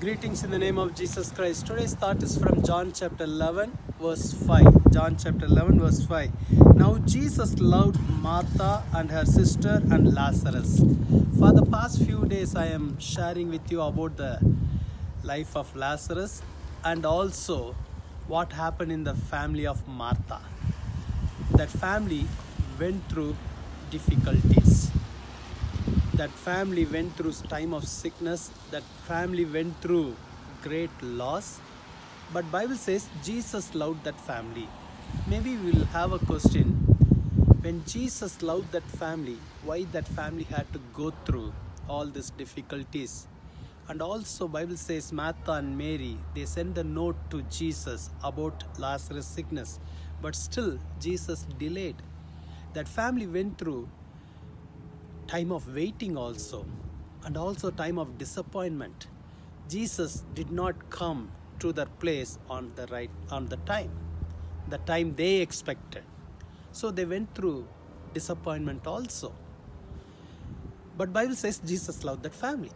Greetings in the name of Jesus Christ. Today's thought is from John chapter 11 verse 5. John chapter 11 verse 5. Now Jesus loved Martha and her sister and Lazarus. For the past few days I am sharing with you about the life of Lazarus and also what happened in the family of Martha. That family went through difficulties. That family went through time of sickness. That family went through great loss. But Bible says Jesus loved that family. Maybe we will have a question. When Jesus loved that family, why that family had to go through all these difficulties? And also Bible says Martha and Mary, they sent a note to Jesus about Lazarus' sickness. But still Jesus delayed. That family went through time of waiting also, and also time of disappointment. Jesus did not come to their place on the time they expected. So they went through disappointment also. But Bible says Jesus loved that family.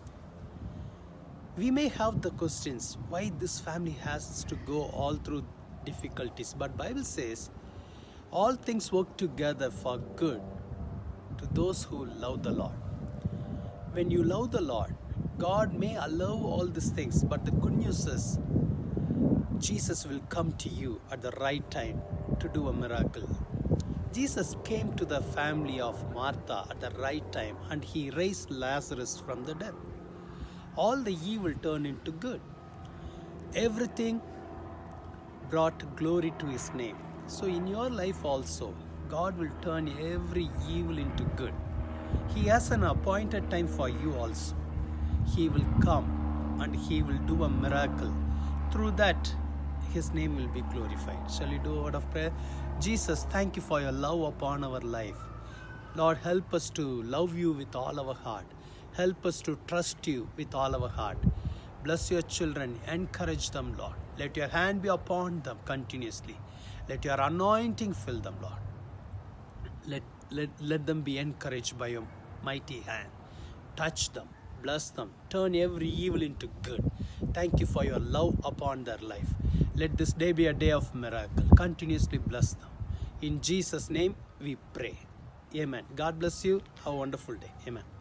We may have the questions why this family has to go all through difficulties, but Bible says all things work together for good to those who love the Lord. When you love the Lord, God may allow all these things, but the good news is Jesus will come to you at the right time to do a miracle. Jesus came to the family of Martha at the right time and he raised Lazarus from the dead. All the evil turned into good. Everything brought glory to his name. So in your life also, God will turn every evil into good. He has an appointed time for you also. He will come and he will do a miracle. Through that, his name will be glorified. Shall we do a word of prayer? Jesus, thank you for your love upon our life. Lord, help us to love you with all our heart. Help us to trust you with all our heart. Bless your children. Encourage them, Lord. Let your hand be upon them continuously. Let your anointing fill them, Lord. Let them be encouraged by your mighty hand. Touch them, bless them, turn every evil into good. Thank you for your love upon their life. Let this day be a day of miracle. Continuously bless them. In Jesus' name we pray. Amen. God bless you. Have a wonderful day. Amen.